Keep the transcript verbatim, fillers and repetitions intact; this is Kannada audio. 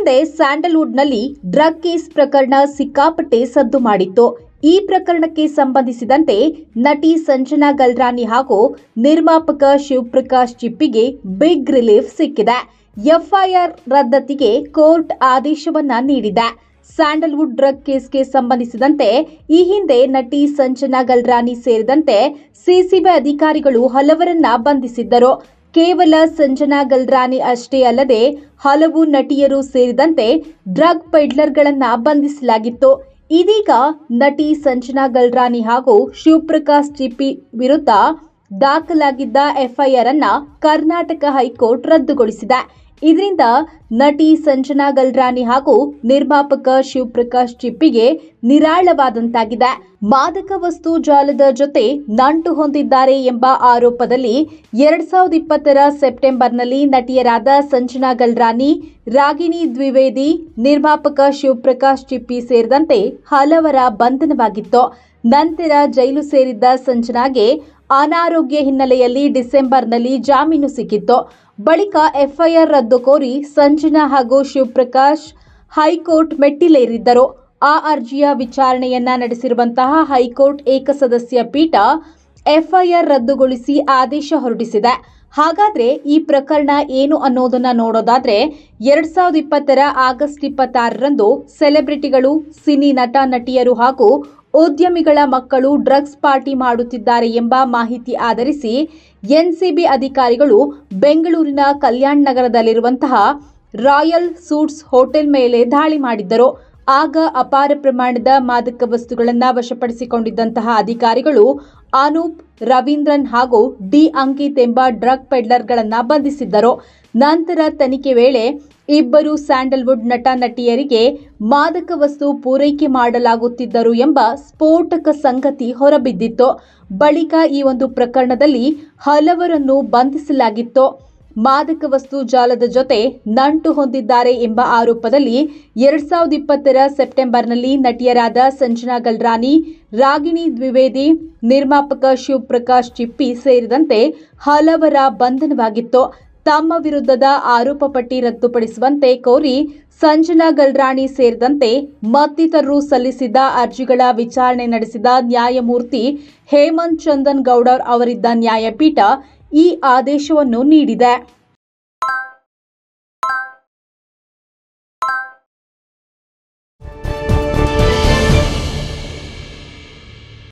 ಹಿಂದೆ ಸ್ಯಾಂಡಲ್ವುಡ್ನಲ್ಲಿ ಡ್ರಗ್ ಕೇಸ್ ಪ್ರಕರಣ ಸಿಕ್ಕಾಪಟ್ಟೆ ಸದ್ದು ಮಾಡಿತ್ತು. ಈ ಪ್ರಕರಣಕ್ಕೆ ಸಂಬಂಧಿಸಿದಂತೆ ನಟಿ ಸಂಜನಾ ಗಲ್ರಾನಿ ಹಾಗೂ ನಿರ್ಮಾಪಕ ಶಿವಪ್ರಕಾಶ್ ಚಿಪ್ಪಿಗೆ ಬಿಗ್ ರಿಲೀಫ್ ಸಿಕ್ಕಿದೆ. ಎಫ್ಐಆರ್ ರದ್ದತಿಗೆ ಕೋರ್ಟ್ ಆದೇಶವನ್ನ ನೀಡಿದೆ. ಸ್ಯಾಂಡಲ್ವುಡ್ ಡ್ರಗ್ ಕೇಸ್ಗೆ ಸಂಬಂಧಿಸಿದಂತೆ ಈ ಹಿಂದೆ ನಟಿ ಸಂಜನಾ ಗಲ್ರಾನಿ ಸೇರಿದಂತೆ ಸಿಸಿಬಿ ಅಧಿಕಾರಿಗಳು ಹಲವರನ್ನ ಬಂಧಿಸಿದ್ದರು. ಕೇವಲ ಸಂಜನಾ ಗಲ್ರಾನಿ ಅಷ್ಟೇ ಅಲ್ಲದೆ ಹಲವು ನಟಿಯರು ಸೇರಿದಂತೆ ಡ್ರಗ್ ಪೆಡ್ಲರ್ಗಳನ್ನ ಬಂಧಿಸಲಾಗಿತ್ತು. ಇದೀಗ ನಟಿ ಸಂಜನಾ ಗಲ್ರಾನಿ ಹಾಗೂ ಶಿವಪ್ರಕಾಶ್ ಚಿಪ್ಪಿ ವಿರುದ್ಧ ದಾಖಲಾಗಿದ್ದ ಎಫ್ಐಆರ್ ಅನ್ನ ಕರ್ನಾಟಕ ಹೈಕೋರ್ಟ್ ರದ್ದುಗೊಳಿಸಿದೆ. ಇದರಿಂದ ನಟಿ ಸಂಜನಾ ಗಲ್ರಾನಿ ಹಾಗೂ ನಿರ್ಮಾಪಕ ಶಿವಪ್ರಕಾಶ್ ಚಿಪ್ಪಿಗೆ ನಿರಾಳವಾದಂತಾಗಿದೆ. ಮಾದಕ ವಸ್ತು ಜಾಲದ ಜೊತೆ ನಂಟು ಹೊಂದಿದ್ದಾರೆ ಎಂಬ ಆರೋಪದಲ್ಲಿ ಎರಡ್ ಸಾವಿರದ ಇಪ್ಪತ್ತರ ಸೆಪ್ಟೆಂಬರ್ನಲ್ಲಿ ನಟಿಯರಾದ ಸಂಜನಾ ಗಲ್ರಾನಿ, ರಾಗಿಣಿ ದ್ವಿವೇದಿ, ನಿರ್ಮಾಪಕ ಶಿವಪ್ರಕಾಶ್ ಚಿಪ್ಪಿ ಸೇರಿದಂತೆ ಹಲವರ ಬಂಧನವಾಗಿತ್ತು. ನಂತರ ಜೈಲು ಸೇರಿದ್ದ ಸಂಜನಾಗೆ ಅನಾರೋಗ್ಯ ಹಿನ್ನೆಲೆಯಲ್ಲಿ ಡಿಸೆಂಬರ್ನಲ್ಲಿ ಜಾಮೀನು ಸಿಕ್ಕಿತ್ತು. ಬಳಿಕ ಎಫ್ಐಆರ್ ರದ್ದು ಕೋರಿ ಸಂಜನಾ ಹಾಗೂ ಶಿವಪ್ರಕಾಶ್ ಹೈಕೋರ್ಟ್ ಮೆಟ್ಟಿಲೇರಿದ್ದರು. ಆ ಅರ್ಜಿಯ ವಿಚಾರಣೆಯನ್ನ ನಡೆಸಿರುವಂತಹ ಹೈಕೋರ್ಟ್ ಏಕಸದಸ್ಯ ಪೀಠ ಎಫ್ಐಆರ್ ರದ್ದುಗೊಳಿಸಿ ಆದೇಶ ಹೊರಡಿಸಿದೆ. ಹಾಗಾದ್ರೆ ಈ ಪ್ರಕರಣ ಏನು ಅನ್ನೋದನ್ನ ನೋಡೋದಾದ್ರೆ, ಎರಡ್ ಸಾವಿರದ ಇಪ್ಪತ್ತರ ಆಗಸ್ಟ್ ಇಪ್ಪತ್ತಾರರಂದು ಸೆಲೆಬ್ರಿಟಿಗಳು, ಸಿನಿ ನಟ ನಟಿಯರು ಹಾಗೂ ಉದ್ಯಮಿಗಳ ಮಕ್ಕಳು ಡ್ರಗ್ಸ್ ಪಾರ್ಟಿ ಮಾಡುತ್ತಿದ್ದಾರೆ ಎಂಬ ಮಾಹಿತಿ ಆಧರಿಸಿ ಎನ್ಸಿಬಿ ಅಧಿಕಾರಿಗಳು ಬೆಂಗಳೂರಿನ ಕಲ್ಯಾಣ ನಗರದಲ್ಲಿರುವಂತಹ ರಾಯಲ್ ಸೂಟ್ಸ್ ಹೋಟೆಲ್ ಮೇಲೆ ದಾಳಿ ಮಾಡಿದ್ದರು. ಆಗ ಅಪಾರ ಪ್ರಮಾಣದ ಮಾದಕ ವಸ್ತುಗಳನ್ನು ವಶಪಡಿಸಿಕೊಂಡಿದ್ದಂತಹ ಅಧಿಕಾರಿಗಳು ಅನೂಪ್, ರವೀಂದ್ರನ್ ಹಾಗೂ ಡಿ ಅಂಕಿತ್ ಎಂಬ ಡ್ರಗ್ ಪೆಡ್ಲರ್ಗಳನ್ನು ಬಂಧಿಸಿದ್ದರು. ನಂತರ ತನಿಖೆ ವೇಳೆ ಇಬ್ಬರು ಸ್ಯಾಂಡಲ್ವುಡ್ ನಟ ನಟಿಯರಿಗೆ ಮಾದಕ ವಸ್ತು ಪೂರೈಕೆ ಮಾಡಲಾಗುತ್ತಿದ್ದರು ಎಂಬ ಸ್ಫೋಟಕ ಸಂಗತಿ ಹೊರಬಿದ್ದಿತ್ತು. ಬಳಿಕ ಈ ಒಂದು ಪ್ರಕರಣದಲ್ಲಿ ಹಲವರನ್ನು ಬಂಧಿಸಲಾಗಿತ್ತು. ಮಾದಕ ವಸ್ತು ಜಾಲದ ಜೊತೆ ನಂಟು ಹೊಂದಿದ್ದಾರೆ ಎಂಬ ಆರೋಪದಲ್ಲಿ ಎರಡ್ ಸಾವಿರದ ಇಪ್ಪತ್ತರ ಸೆಪ್ಟೆಂಬರ್ನಲ್ಲಿ ನಟಿಯರಾದ ಸಂಜನಾ ಗಲ್ರಾನಿ, ರಾಗಿಣಿ ದ್ವಿವೇದಿ, ನಿರ್ಮಾಪಕ ಶಿವಪ್ರಕಾಶ್ ಚಿಪ್ಪಿ ಸೇರಿದಂತೆ ಹಲವರ ಬಂಧನವಾಗಿತ್ತು. ತಮ್ಮ ವಿರುದ್ಧದ ಆರೋಪ ಪಟ್ಟಿ ರದ್ದುಪಡಿಸುವಂತೆ ಕೋರಿ ಸಂಜನಾ ಗಲ್ರಾನಿ ಸೇರಿದಂತೆ ಮತ್ತಿತರರು ಸಲ್ಲಿಸಿದ್ದ ಅರ್ಜಿಗಳ ವಿಚಾರಣೆ ನಡೆಸಿದ ನ್ಯಾಯಮೂರ್ತಿ ಹೇಮಂತ್ ಚಂದನ್ ಗೌಡರ್ ಅವರಿದ್ದ ನ್ಯಾಯಪೀಠ ಈ ಆದೇಶವನ್ನು ನೀಡಿದೆ.